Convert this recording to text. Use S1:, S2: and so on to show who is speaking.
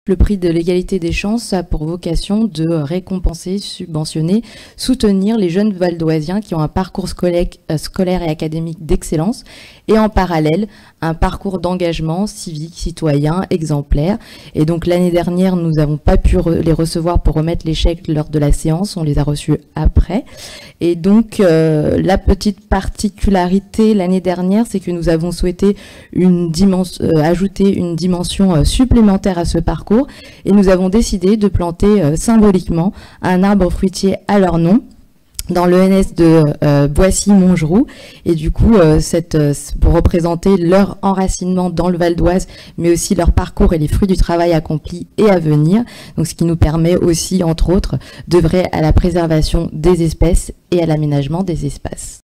S1: Le prix de l'égalité des chances a pour vocation de récompenser, subventionner, soutenir les jeunes valdoisiens qui ont un parcours scolaire et académique d'excellence et en parallèle un parcours d'engagement civique, citoyen, exemplaire. Et donc l'année dernière, nous n'avons pas pu les recevoir pour remettre les chèques lors de la séance, on les a reçus après. Et donc la petite particularité l'année dernière, c'est que nous avons souhaité ajouter une dimension supplémentaire à ce parcours et nous avons décidé de planter symboliquement un arbre fruitier à leur nom dans l'ENS de Boissy-Montgeroux et du coup pour représenter leur enracinement dans le Val d'Oise mais aussi leur parcours et les fruits du travail accompli et à venir, donc ce qui nous permet aussi entre autres d'œuvrer à la préservation des espèces et à l'aménagement des espaces.